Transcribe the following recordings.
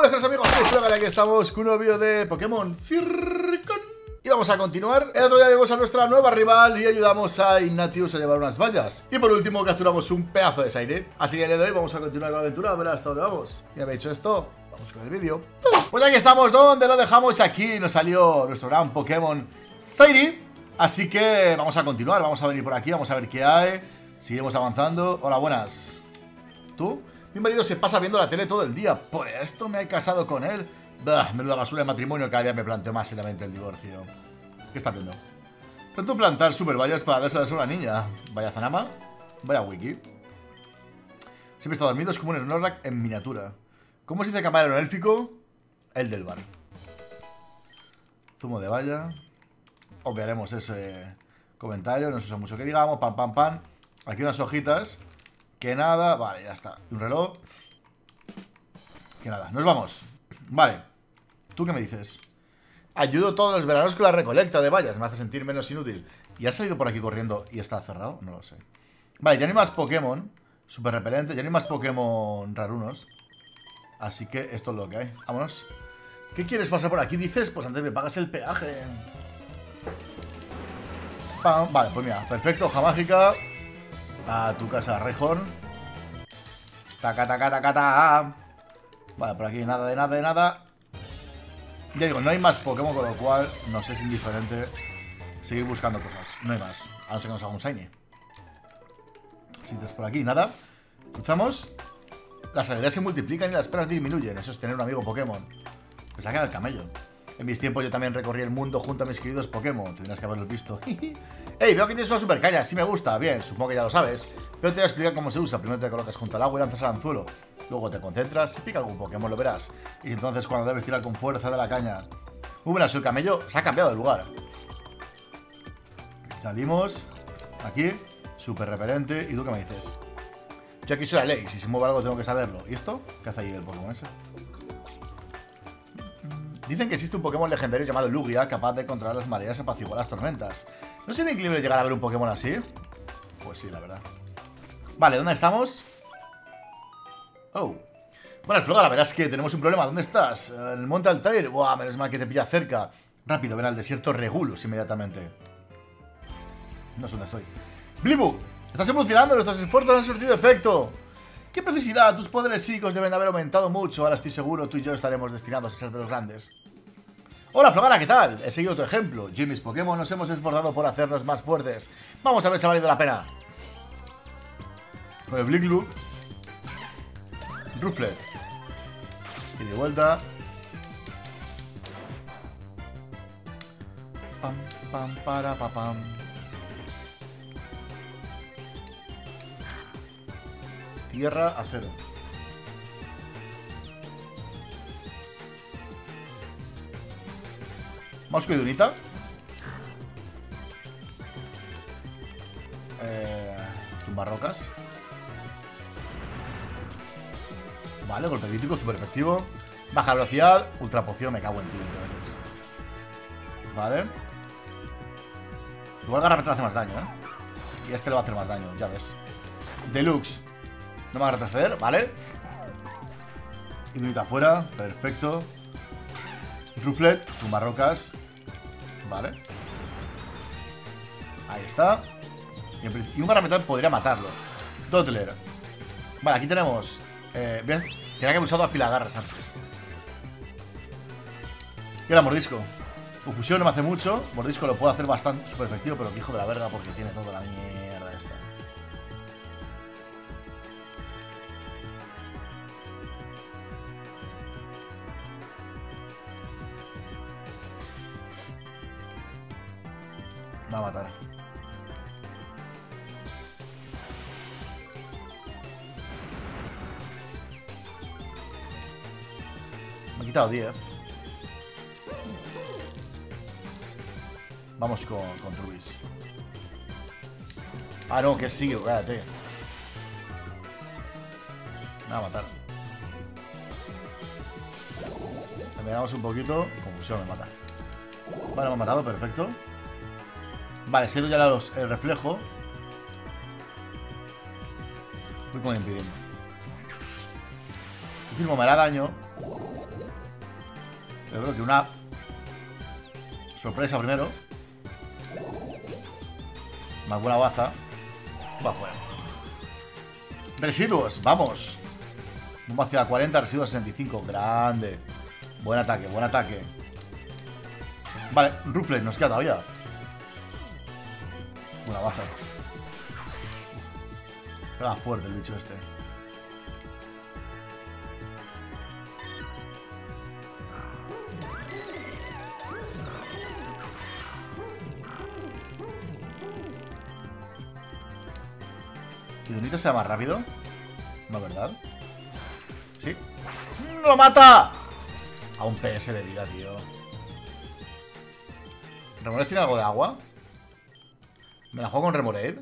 buenas amigos, soy Flogger, aquí estamos con un nuevo vídeo de Pokémon Circon. Y vamos a continuar. El otro día vimos a nuestra nueva rival y ayudamos a Ignatius a llevar unas vallas. Y por último capturamos un pedazo de Saire. Así que el día de hoy vamos a continuar con la aventura, a ver hasta dónde vamos. Ya habéis hecho esto, vamos con el vídeo. Pues aquí estamos, donde lo dejamos. Aquí nos salió nuestro gran Pokémon Saire. Así que vamos a continuar, vamos a venir por aquí, vamos a ver qué hay. Seguimos avanzando. Hola, buenas. ¿Tú? Mi marido se pasa viendo la tele todo el día. Por esto me he casado con él. Bah, menuda basura de matrimonio, cada día me planteo más seriamente el divorcio. ¿Qué estás viendo? Tanto plantar super vallas para dárselas a una niña. Vaya Zanama. Vaya wiki. Siempre está dormido, es como un Snorlax en miniatura. ¿Cómo se dice camarero élfico? El del bar. Zumo de valla. Obviaremos ese comentario, no se usa mucho que digamos. Pam, pam, pam. Aquí unas hojitas. Que nada, vale, ya está. Un reloj. Que nada, nos vamos. Vale, ¿tú qué me dices? Ayudo todos los veranos con la recolecta de vallas. Me hace sentir menos inútil. ¿Y has salido por aquí corriendo y está cerrado? No lo sé. Vale, ya no hay más Pokémon super repelente, ya no hay más Pokémon rarunos. Así que esto es lo que hay. Vámonos. ¿Qué quieres pasar por aquí? Dices, pues antes me pagas el peaje. Pam. Vale, pues mira, perfecto, hoja mágica. A tu casa, Rhyhorn. Taca, taca, taca, taca. Vale, por aquí nada de nada de nada. Ya digo, no hay más Pokémon, con lo cual nos es indiferente seguir buscando cosas. No hay más, a no ser que nos haga un Shiny. Siguientes por aquí, nada. Cruzamos. Las alegrías se multiplican y las penas disminuyen. Eso es tener un amigo Pokémon. Te sacan el camello. En mis tiempos yo también recorrí el mundo junto a mis queridos Pokémon. Tendrás que haberlos visto. Ey, veo que tienes una super caña. Sí me gusta. Bien, supongo que ya lo sabes. Pero te voy a explicar cómo se usa. Primero te colocas junto al agua y lanzas al anzuelo. Luego te concentras. Si pica algún Pokémon lo verás. Y entonces cuando debes tirar con fuerza de la caña. Muy buena, su camello se ha cambiado de lugar. Salimos. Aquí. Súper repelente. ¿Y tú qué me dices? Yo aquí soy la ley. Si se mueve algo tengo que saberlo. ¿Y esto? ¿Qué hace ahí el Pokémon ese? Dicen que existe un Pokémon legendario llamado Lugia, capaz de controlar las mareas y apaciguar las tormentas. ¿No sería increíble llegar a ver un Pokémon así? Pues sí, la verdad. Vale, ¿dónde estamos? Oh. Bueno, Flogger, la verdad es que tenemos un problema. ¿Dónde estás? En el Monte Altair. Buah, menos mal que te pilla cerca. Rápido, ven al desierto Regulus inmediatamente. No sé dónde estoy. Blipbug, estás evolucionando, nuestros esfuerzos han surtido efecto. ¡Qué precisidad! Tus poderes psíquicos deben haber aumentado mucho. Ahora estoy seguro, tú y yo estaremos destinados a ser de los grandes. Hola, Flogger, ¿qué tal? He seguido tu ejemplo. Yo y mis Pokémon nos hemos esforzado por hacernos más fuertes. Vamos a ver si ha valido la pena. Con el Blitzloop. Rufflet. Y de vuelta. Pam, pam, para, pa, pam. Tierra, acero. Mosco y Dunita. Tumbarrocas. Vale, golpe crítico, super efectivo. Baja velocidad, ultra poción, me cago en ti 20 veces. Vale. Igual Garrapatal hace más daño, Y este le va a hacer más daño, ya ves. Deluxe. No me va a retroceder, ¿vale? Y Dunita afuera, perfecto. Rufflet, tumbarrocas. Vale. Ahí está. Y un Garrapatal podría matarlo. Dottler. Vale, aquí tenemos. Bien, tenía que haber usado afilagarras antes. Y ahora mordisco. Confusión no me hace mucho. Mordisco lo puedo hacer bastante super efectivo, pero que hijo de la verga porque tiene toda la mierda esta. Me va a matar. Me he quitado 10. Vamos con Trubis. Ah, no, que sí, cállate. Me va a matar. Cambiamos un poquito. Confusión, me mata. Vale, me ha matado, perfecto. Vale, siendo ya el reflejo. Voy como impidiendo. El firmo me hará daño. Yo creo que una sorpresa primero. Más buena baza. Va fuera. Residuos, vamos. Bomba hacia 40, residuos 65. Grande. Buen ataque, buen ataque. Vale, Ruffles, nos queda todavía. Una baza. Pega fuerte el bicho este. ¿Y Donita se da más rápido? No, ¿verdad? ¿Sí? ¡No lo mata! A un PS de vida, tío. ¿Remoraid tiene algo de agua? ¿Me la juego con Remoraid?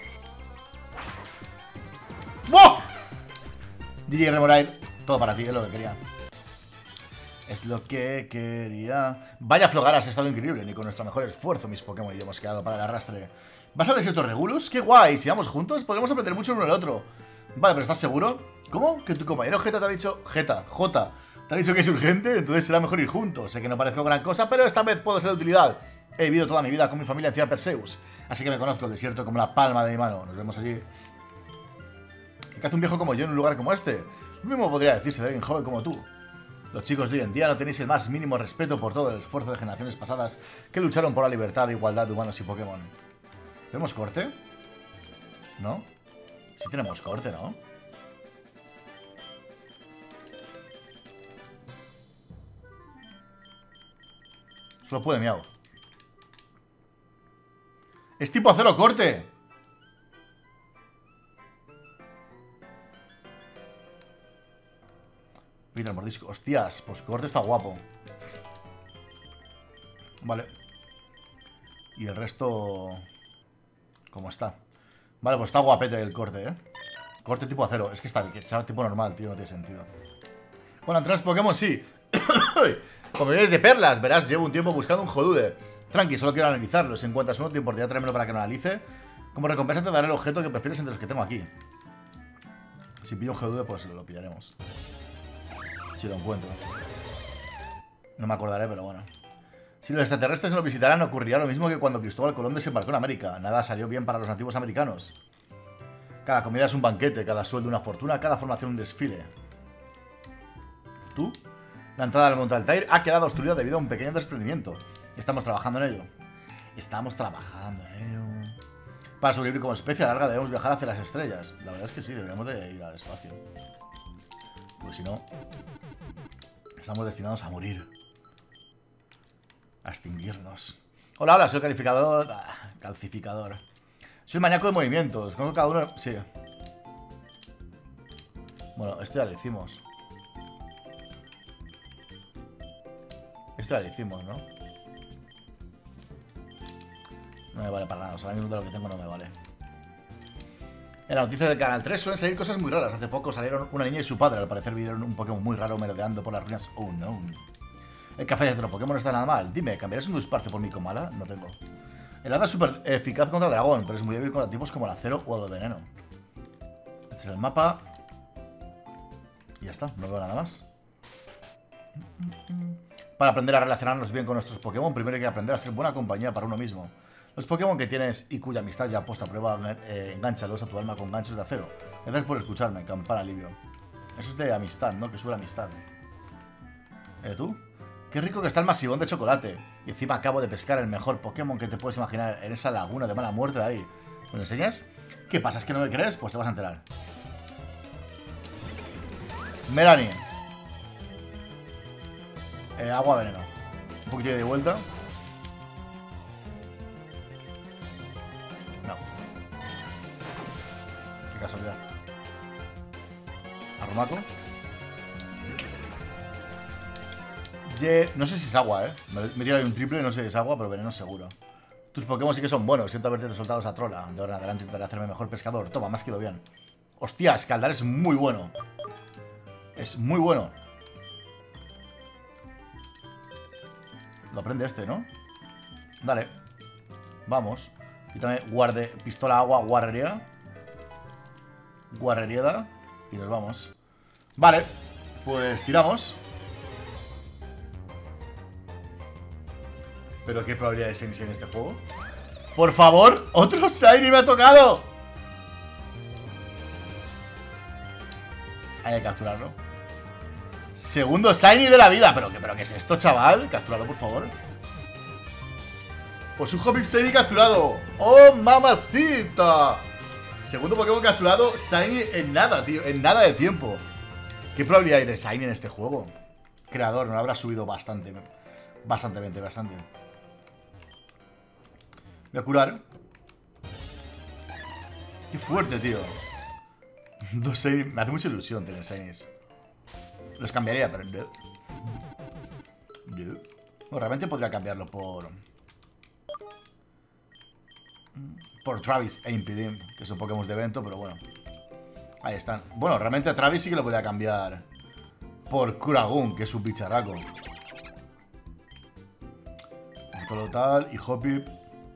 ¡Wow! GG Remoraid. Todo para ti, es lo que quería. Es lo que quería. Vaya Flogar, has estado increíble. Ni con nuestro mejor esfuerzo mis Pokémon y hemos quedado para el arrastre. ¿Vas al desierto Regulus? ¡Qué guay! Si vamos juntos podremos aprender mucho el uno del otro. Vale, pero ¿estás seguro? ¿Cómo? ¿Que tu compañero Jeta te ha dicho... J te ha dicho que es urgente? Entonces será mejor ir juntos. Sé que no parezco gran cosa, pero esta vez puedo ser de utilidad. He vivido toda mi vida con mi familia en Ciudad Perseus, así que me conozco el desierto como la palma de mi mano. Nos vemos allí. ¿Qué hace un viejo como yo en un lugar como este? Lo mismo podría decirse de alguien joven como tú. Los chicos de hoy en día no tenéis el más mínimo respeto por todo el esfuerzo de generaciones pasadas que lucharon por la libertad e igualdad de humanos y Pokémon. ¿Tenemos corte? ¿No? Sí tenemos corte, ¿no? Solo puede Miau. Es tipo acero corte. Mira el mordisco. Hostias, pues corte está guapo. Vale. Y el resto... ¿Cómo está? Vale, pues está guapete el corte, ¿eh? Corte tipo acero. Es que está tipo normal, tío, no tiene sentido. Bueno, entre los Pokémon sí. Como vienes de perlas, verás, llevo un tiempo buscando un Hodude. Tranqui, solo quiero analizarlo. Si encuentras uno, te importaría traérmelo para que lo analice. Como recompensa te daré el objeto que prefieres entre los que tengo aquí. Si pillo un Hodude, pues lo pillaremos. Si lo encuentro. No me acordaré, pero bueno. Si los extraterrestres nos visitaran, ocurriría lo mismo que cuando Cristóbal Colón desembarcó en América. Nada salió bien para los nativos americanos. Cada comida es un banquete, cada sueldo una fortuna, cada formación un desfile. ¿Tú? La entrada al Monte Altair ha quedado obstruida debido a un pequeño desprendimiento. Estamos trabajando en ello. Estamos trabajando en ello. Para sobrevivir como especie a la larga debemos viajar hacia las estrellas. La verdad es que sí, deberíamos de ir al espacio. Pues si no, estamos destinados a morir. A extinguirnos. Hola, hola, soy calificador... calcificador. Soy maníaco de movimientos. Con cada uno... Sí. Bueno, esto ya lo hicimos. Esto ya lo hicimos, ¿no? No me vale para nada. O sea, ahora mismo de lo que tengo no me vale. En la noticia del Canal 3 suelen salir cosas muy raras. Hace poco salieron una niña y su padre. Al parecer vieron un Pokémon muy raro merodeando por las ruinas. Oh, no. El café de otro Pokémon no está nada mal. Dime, ¿cambiarás un Dusparce por mi Comala? No tengo. El hada es súper eficaz contra el dragón, pero es muy débil contra tipos como el acero o el veneno. Este es el mapa. Y ya está, no veo nada más. Para aprender a relacionarnos bien con nuestros Pokémon, primero hay que aprender a ser buena compañía para uno mismo. Los Pokémon que tienes y cuya amistad ya puesta a prueba, engánchalos a tu alma con ganchos de acero. Gracias por escucharme, campana alivio. Eso es de amistad, ¿no? Que sube la amistad. ¿Tú? Qué rico que está el masivón de chocolate. Y encima acabo de pescar el mejor Pokémon que te puedes imaginar en esa laguna de mala muerte de ahí. ¿Me lo enseñas? ¿Qué pasa? ¿Es que no me crees? Pues te vas a enterar. Melanie. Agua veneno. Un poquito de vuelta. No. Qué casualidad. Arrumaco. No sé si es agua, me tira un triple, no sé si es agua, pero veneno seguro. Tus Pokémon sí que son buenos. Siento haberte soltado esa trola. De ahora en adelante intentaré hacerme mejor pescador. Toma, me has quedado bien. Hostia, Escaldar es muy bueno. Es muy bueno. Lo aprende este, ¿no? Dale. Vamos. Quítame guarde, pistola, agua, guarrería. Guarrerieda. Y nos vamos. Vale. Pues tiramos. Pero qué probabilidad de Shiny en este juego. Por favor, otro Shiny me ha tocado. Hay que capturarlo. Segundo Shiny de la vida. ¿Pero qué es esto, chaval? Capturarlo, por favor. Pues un Hoppip Shiny capturado. ¡Oh, mamacita! Segundo Pokémon capturado, Shiny en nada, tío. En nada de tiempo. ¿Qué probabilidad hay de Shiny en este juego? Creador, no lo habrá subido bastante. Bastante. Voy a curar. Qué fuerte, tío. Dos Shiny. Me hace mucha ilusión tener Shinies. Los cambiaría, pero no. Bueno, realmente podría cambiarlo por Travis e Impidim, que son Pokémon de evento, pero bueno. Ahí están. Bueno, realmente a Travis sí que lo podría cambiar por Kuragun, que es un bicharraco. Total y Hoppip.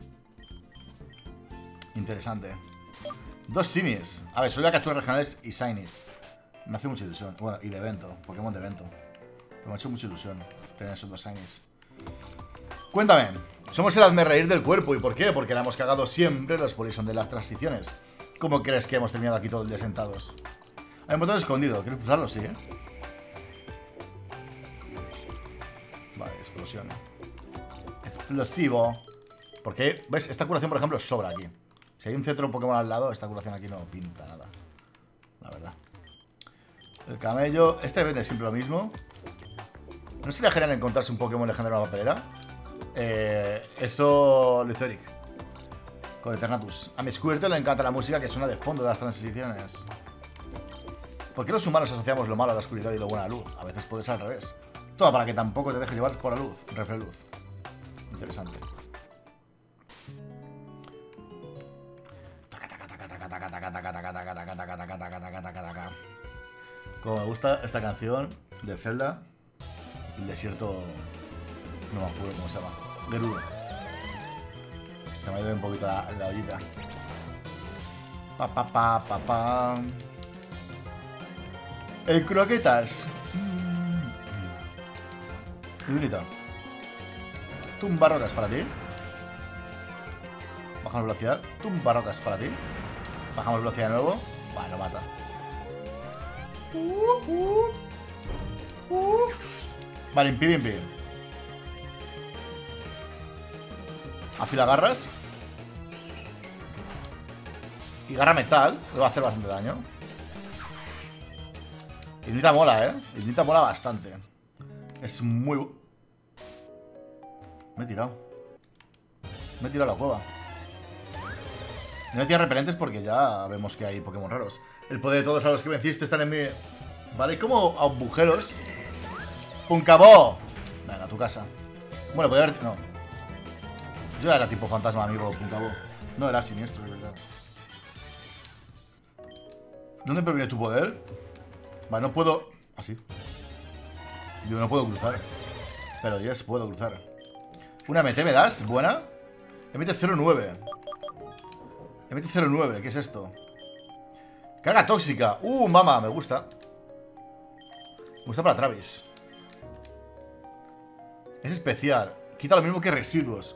Interesante. Dos Shinies. A ver, soy la captura regionales y Shinies. Me hace mucha ilusión. Bueno, y de evento. Pokémon de evento. Pero me ha hecho mucha ilusión tener esos dos Shinies. Cuéntame. Somos el hazme reír del cuerpo. ¿Y por qué? Porque la hemos cagado siempre los Polison de las transiciones. ¿Cómo crees que hemos terminado aquí todo el día sentados? Hay un botón escondido. ¿Quieres pulsarlo? Sí, ¿eh? Vale, explosión. Explosivo. Porque, ¿ves? Esta curación, por ejemplo, sobra aquí. Si hay un centro Pokémon al lado, esta curación aquí no pinta nada. La verdad. El camello. Este vende siempre lo mismo. ¿No sería genial encontrarse un Pokémon legendario en la papelera? Eso... Lutheric. Con Eternatus. A mi Squirtle le encanta la música que suena de fondo de las transiciones. ¿Por qué los humanos asociamos lo malo a la oscuridad y lo bueno a la luz? A veces puede ser al revés. Todo para que tampoco te dejes llevar por la luz. Refleluz. Interesante. Como me gusta esta canción de Zelda. El desierto. No me acuerdo cómo se llama. Gerudo. Se me ha ido un poquito la ollita. El croquetas. Qué bonito. Tumbarrocas para ti. Bajamos velocidad. Tumbarrocas para ti. Bajamos velocidad de nuevo. Vale, lo mata. Vale, impide. Afila garras. Y garra metal. Le va a hacer bastante daño. Ignita mola, Ignita mola bastante. Es muy... Me he tirado a la cueva. No tiene repelentes porque ya vemos que hay Pokémon raros. El poder de todos a los que venciste están en mi... Vale, como agujeros. ¡Puncabó! Venga, a tu casa. Bueno, podría haber... No. Yo era tipo fantasma, amigo, Puncabó. No, era siniestro, de verdad. ¿Dónde previene tu poder? Vale, no puedo... Así. Yo no puedo cruzar. Pero yes, puedo cruzar. Una MT me das, buena. MT 09. MT 09, ¿qué es esto? Carga tóxica. Mama, me gusta. Me gusta para Travis. Es especial. Quita lo mismo que residuos.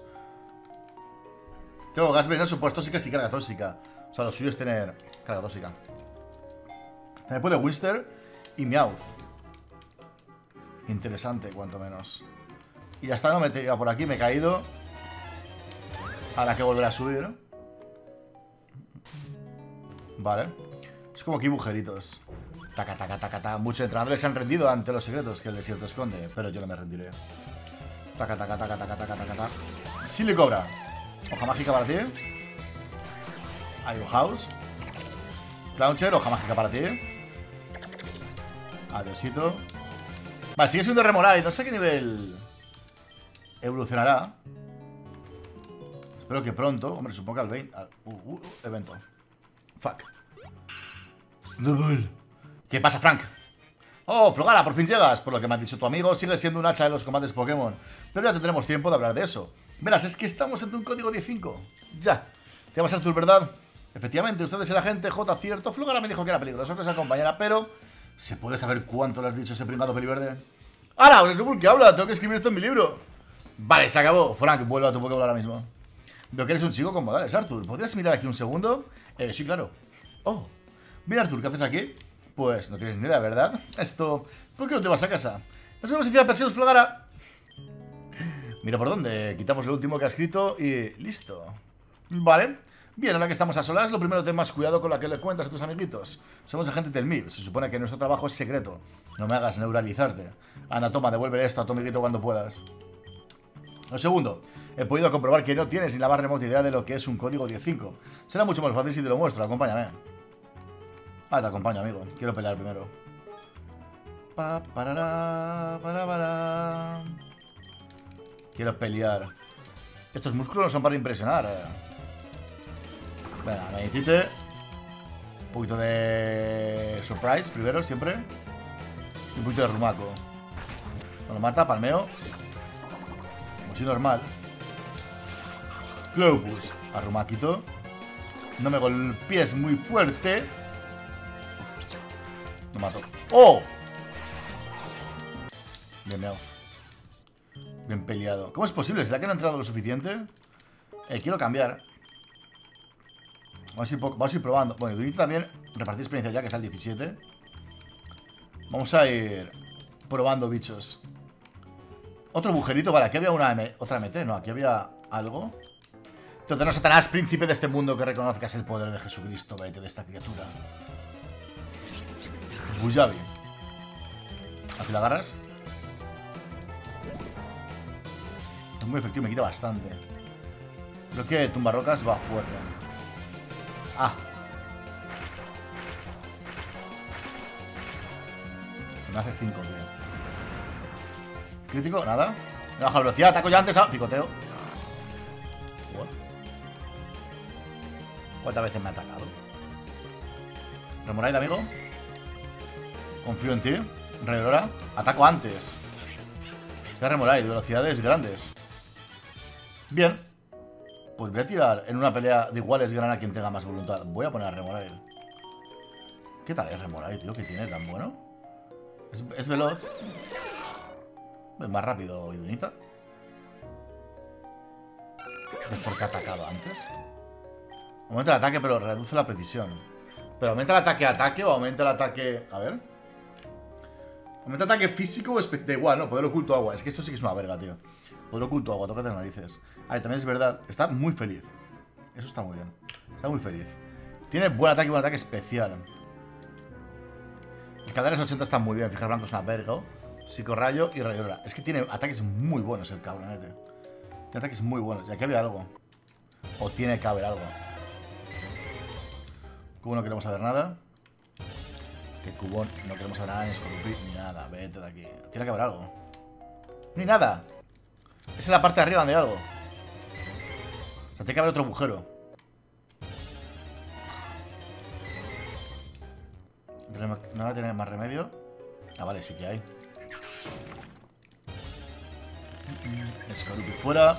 Tengo gas venenoso, pues tóxica y carga tóxica. O sea, lo suyo es tener carga tóxica. Me puede Wister y Meowth. Interesante, cuanto menos. Y ya está, no me he tirado por aquí, me he caído. Ahora que volver a subir. Vale. Es como que hay agujeritos. Taca. Muchos entrenadores se han rendido ante los secretos que el desierto esconde. Pero yo no me rendiré. Taca. Sí le cobra. Hoja mágica para ti. Iron House. Clowncher, hoja mágica para ti. Adiosito. Vale, sigue siendo Remorai. No sé a qué nivel evolucionará. Espero que pronto. Hombre, supongo que al 20. Evento. Fuck. Snubbull. ¿Qué pasa, Frank? Oh, Flogara, por fin llegas. Por lo que me ha dicho tu amigo, sigue siendo un hacha en los combates Pokémon. Pero ya tendremos tiempo de hablar de eso. Verás, es que estamos ante un código 15. Ya. Te llamas Arthur, ¿verdad? Efectivamente, usted es el agente J, cierto. Flogara me dijo que era peligroso que se acompañara, pero... ¿Se puede saber cuánto le has dicho ese pringado peliverde? ¡Hala! ¡Un Snubbull que habla! Tengo que escribir esto en mi libro. Vale, se acabó. Frank, vuelve a tu Pokémon ahora mismo. Veo que eres un chico con modales, Arthur. ¿Podrías mirar aquí un segundo? Sí, claro. Oh, mira, Arthur, ¿qué haces aquí? Pues no tienes ni idea, ¿verdad? Esto... ¿Por qué no te vas a casa? Nos vemos en Ciudad Perseus Flogara. Mira por dónde. Quitamos lo último que ha escrito y... listo. Vale. Bien, ahora que estamos a solas, lo primero ten más cuidado con lo que le cuentas a tus amiguitos. Somos agentes del MIB. Se supone que nuestro trabajo es secreto. No me hagas neuralizarte. Ana, toma, devuelve esto a tu amiguito cuando puedas. Lo segundo, he podido comprobar que no tienes ni la más remota idea de lo que es un código 10.5. Será mucho más fácil si te lo muestro. Acompáñame. Ah, te acompaño, amigo. Quiero pelear primero. Quiero pelear. Estos músculos no son para impresionar. Venga, meditite. Un poquito de surprise primero, siempre. Y un poquito de rumaco. No lo mata, palmeo. Como si normal. Clopus. A rumaquito. No me golpees muy fuerte. Lo mato. ¡Oh! Bien meado. Bien peleado. ¿Cómo es posible? ¿Será que no ha entrado lo suficiente? Quiero cambiar. Vamos a ir probando. Bueno, y Dunita también repartir experiencia ya, que es el 17. Vamos a ir probando bichos. Otro agujerito. Vale, aquí había otra MT. No, aquí había algo. Entonces no, Satanás, príncipe de este mundo, que reconozcas el poder de Jesucristo. Vete de esta criatura. Bujabi. Aquí la agarras. Es muy efectivo, me quita bastante. Creo que tumbarrocas va fuerte. Ah. Me hace 5, tío. Crítico, nada. Me baja la velocidad, ataco ya antes. Picoteo. ¿Cuántas veces me ha atacado? Remoraid, amigo. Confío en ti. Redora. Ataco antes. Está Remoraid, velocidades grandes. Bien. Pues voy a tirar en una pelea de iguales gran a quien tenga más voluntad. Voy a poner a Remoraid. ¿Qué tal es Remoraid, tío? ¿Qué tiene tan bueno? Es veloz. Es más rápido, Idunita. Es porque ha atacado antes. Aumenta el ataque, pero reduce la precisión. Pero aumenta el ataque o aumenta el ataque... A ver. Aumenta el ataque físico o da igual, no, poder oculto agua. Es que esto sí que es una verga, tío. Poder oculto agua, tócate las narices. A ver, también es verdad. Está muy feliz. Eso está muy bien. Está muy feliz. Tiene buen ataque y buen ataque especial. El Cadares 80 está muy bien. Fijar blanco es una verga. Psicorrayo y rayadora. Es que tiene ataques muy buenos el cabronete. Tiene ataques muy buenos. Y aquí había algo. O tiene que haber algo. Cubo no queremos saber nada. Que Cubón no queremos saber nada, ni escorupir, ni nada. Vete de aquí. Tiene que haber algo. Ni nada. Es en la parte de arriba donde hay algo. O sea, tiene que haber otro agujero. ¿No va a tener más remedio? Ah, vale, sí que hay. Escorupir fuera.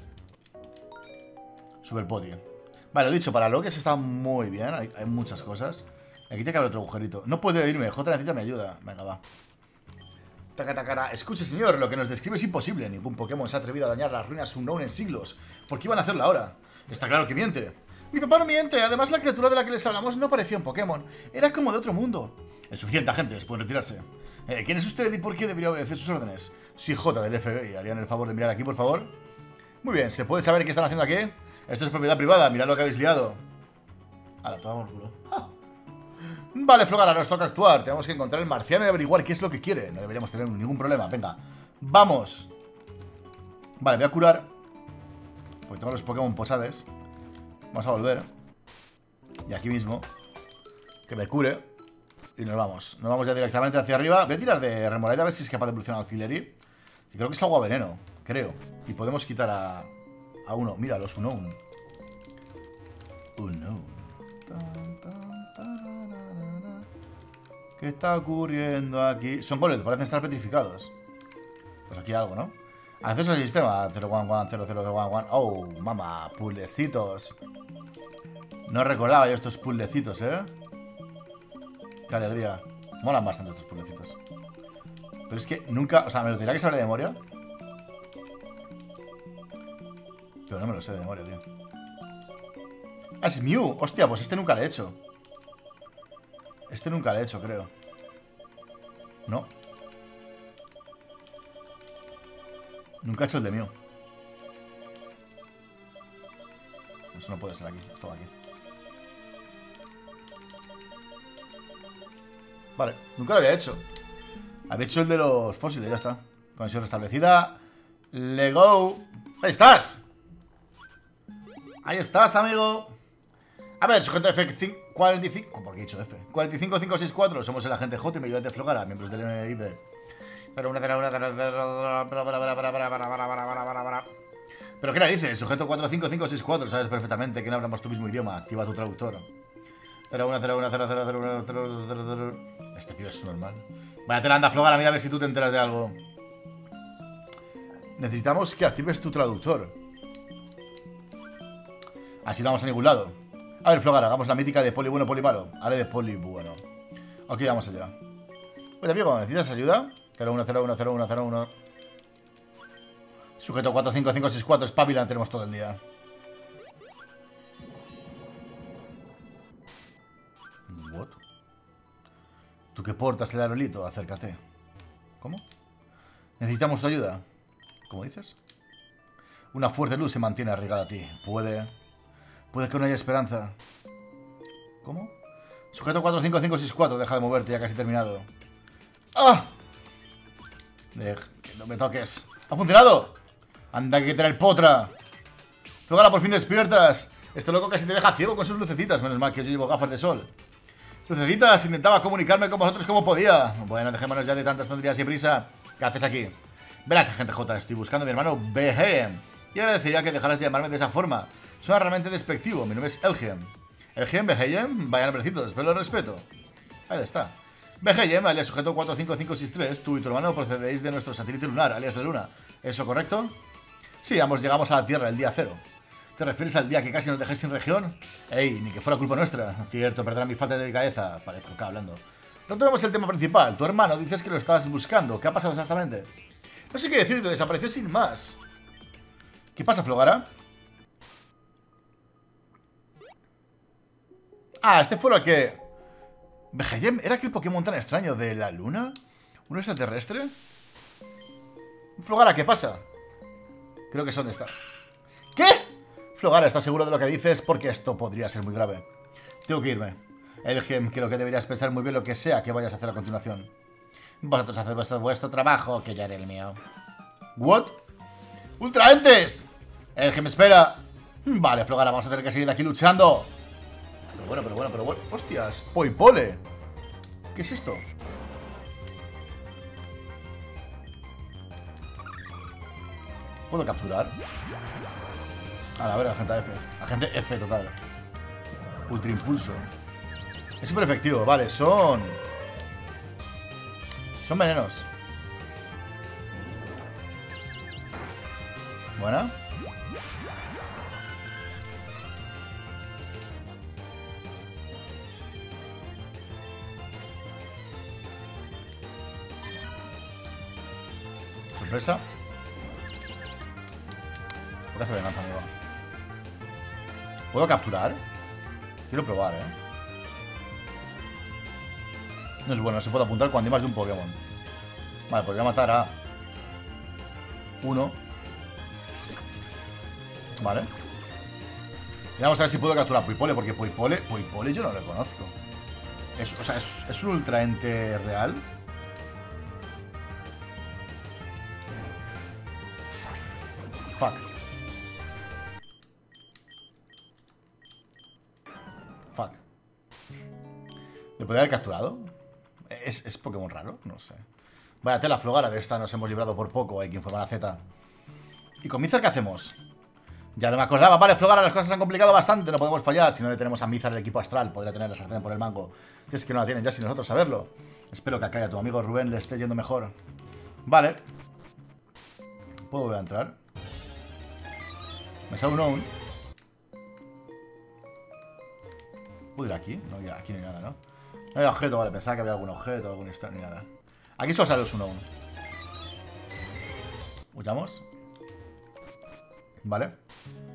Super Podi. Vale, lo dicho, para lo que se está muy bien. Hay muchas cosas. Aquí tiene que haber otro agujerito. No puedo irme, J necesita mi ayuda. Venga, va. Taca. Escuche, señor, lo que nos describe es imposible. Ningún Pokémon se ha atrevido a dañar las ruinas Unknown en siglos. ¿Por qué iban a hacerlo ahora? Está claro que miente. Mi papá no miente. Además, la criatura de la que les hablamos no parecía un Pokémon. Era como de otro mundo. Es suficiente, agentes. Pueden retirarse. ¿Quién es usted y por qué debería obedecer sus órdenes? Soy J del FBI. ¿Harían el favor de mirar aquí, por favor? Muy bien. ¿Se puede saber qué están haciendo aquí? Esto es propiedad privada. Mirad lo que habéis liado. Ahora, toma por culo. ¡Ja! Vale, Flogara, nos toca actuar. Tenemos que encontrar el marciano y averiguar qué es lo que quiere. No deberíamos tener ningún problema. Venga, vamos. Vale, voy a curar. Porque tengo los Pokémon posades. Vamos a volver. Y aquí mismo. Que me cure. Y nos vamos. Nos vamos ya directamente hacia arriba. Voy a tirar de Remoraid a ver si es capaz de evolucionar a Artillery. Y creo que es agua veneno. Creo. Y podemos quitar a uno. Mira, los Unknown. Unknown. ¿Qué está ocurriendo aquí? Son golems, parecen estar petrificados. Pues aquí hay algo, ¿no? Acceso al sistema 0110011. Oh, mamá, puzzlecitos. No recordaba yo estos puzzlecitos, ¿eh? Qué alegría. Molan bastante estos puzzlecitos. Pero es que nunca... O sea, me lo dirá que sabré de memoria. Pero no me lo sé de memoria, tío. Ah, es Mew. Hostia, pues este nunca le he hecho. Este nunca le he hecho, creo. No. Nunca he hecho el de Mew. Eso no puede ser aquí. Esto va aquí. Vale, nunca lo había hecho. Había hecho el de los fósiles, ya está. Conexión restablecida. Le go. ¡Ahí estás! Ahí estás, amigo. A ver, sujeto F 45. ¿Por qué he dicho F? 45564. Somos el agente J y me ayuda de Flogara, miembros del MIB. Pero qué narices, sujeto 45564. Sabes perfectamente que no hablamos tu mismo idioma. Activa tu traductor. 0101000000. Este pibe es normal. Vaya tela, anda, Flogara, mira a ver si tú te enteras de algo. Necesitamos que actives tu traductor. Así no vamos a ningún lado. A ver, Flogara, hagamos la mítica de poli bueno, poli malo. Haré de poli bueno. Ok, vamos allá. Oye, amigo, ¿necesitas ayuda? 01010101. Sujeto 45564, espabila, tenemos todo el día. What? ¿Tú qué portas el aerolito? Acércate. ¿Cómo? Necesitamos tu ayuda. ¿Cómo dices? Una fuerte luz se mantiene arraigada a ti. Puede que no haya esperanza. ¿Cómo? Sujeto 45564, deja de moverte, ya casi terminado. ¡Ah! Que no me toques. ¡Ha funcionado! ¡Anda, que tener potra! Flogara, por fin despiertas. Este loco casi te deja ciego con sus lucecitas. Menos mal que yo llevo gafas de sol. Lucecitas, intentaba comunicarme con vosotros como podía. Bueno, dejémonos ya de tantas tonterías y prisa. ¿Qué haces aquí? Verás, agente J, estoy buscando a mi hermano Behem. Y agradecería que dejaras de llamarme de esa forma. Suena realmente despectivo. Mi nombre es Elgem. Elgem, Behem, vaya nombrecitos, pero lo respeto. Ahí está. Behem, alias sujeto 45563, tú y tu hermano procedéis de nuestro satélite lunar, alias la Luna. ¿Eso correcto? Sí, ambos llegamos a la Tierra el día 0. ¿Te refieres al día que casi nos dejáis sin región? Ey, ni que fuera culpa nuestra. Cierto, perdona mi falta de cabeza. Parezco acá hablando. No tenemos el tema principal. Tu hermano dices que lo estás buscando. ¿Qué ha pasado exactamente? No sé qué decirte, desapareció sin más. ¿Qué pasa, Flogara? Ah, este fue lo que... Behem, ¿era aquel Pokémon tan extraño de la Luna? ¿Un extraterrestre? Flogara, ¿qué pasa? Creo que sé dónde está. ¿Qué? Flogara, ¿estás seguro de lo que dices? Porque esto podría ser muy grave. Tengo que irme. Elgem, creo que deberías pensar muy bien lo que sea que vayas a hacer a continuación. Vosotros haced vuestro trabajo, que ya haré el mío. ¿What? ¡Ultraentes! Elgem, espera. Vale, Flogara, vamos a tener que seguir aquí luchando. Pero bueno. Hostias, Poipole. ¿Qué es esto? ¿Puedo capturar? A ver, agente F. Agente F total. Ultra impulso. Es súper efectivo, vale, son venenos. Buena. Sorpresa. ¿Por qué hace venganza, amigo? ¿Puedo capturar? Quiero probar, No es bueno, no se puede apuntar cuando hay más de un Pokémon. Vale, pues voy a matar a uno. Vale. Y vamos a ver si puedo capturar a Poipole, porque Poipole yo no lo conozco. ¿Es un ultraente real? Fuck. ¿Le podría haber capturado? ¿Es Pokémon raro? No sé. Vaya tela, Flogara, de esta nos hemos librado por poco. Hay que informar a Z. ¿Y con Mizar qué hacemos? Ya no me acordaba. Vale, Flogara, las cosas se han complicado bastante. No podemos fallar. Si no le tenemos a Mizar el equipo astral, podría tener la sartén por el mango. Si es que no la tienen ya sin nosotros saberlo. Espero que acá a tu amigo Rubén le esté yendo mejor. Vale. ¿Puedo volver a entrar? Me sale un on. ¿Puedo ir aquí? No, ya, aquí no hay nada, ¿no? No hay objeto, vale, pensaba que había algún objeto, algún estado, ni nada. Aquí solo sale los 1-1. ¿Huyamos? Vale.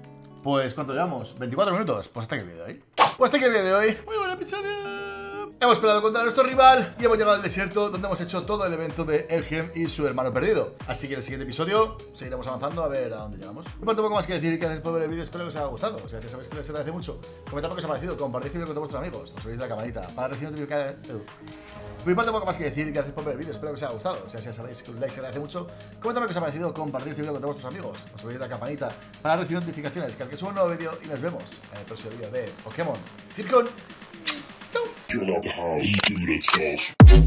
Pues, ¿cuánto llevamos? 24 minutos. Pues hasta aquí el vídeo de hoy. Pues hasta aquí el vídeo de hoy. Muy buen episodio. Hemos peleado contra nuestro rival y hemos llegado al desierto donde hemos hecho todo el evento de Elgem y su hermano perdido. Así que en el siguiente episodio seguiremos avanzando a ver a dónde llegamos. No importa poco más que decir y que gracias por ver el vídeo, espero que os haya gustado. O sea, si sabéis que les agradece mucho, comentad lo que os ha parecido, compartid este vídeo con todos vuestros amigos, os subís de la campanita para recibir notificaciones. No importa poco más que decir y gracias por ver el vídeo, espero que os haya gustado. O sea, si ya sabéis que un like se agradece mucho, comentad lo que os ha parecido, compartid este vídeo con todos vuestros amigos, os subís de la campanita para recibir notificaciones cada vez que suba un nuevo vídeo y nos vemos en el próximo vídeo de Pokémon Circon. Ciao. You're allowed to house.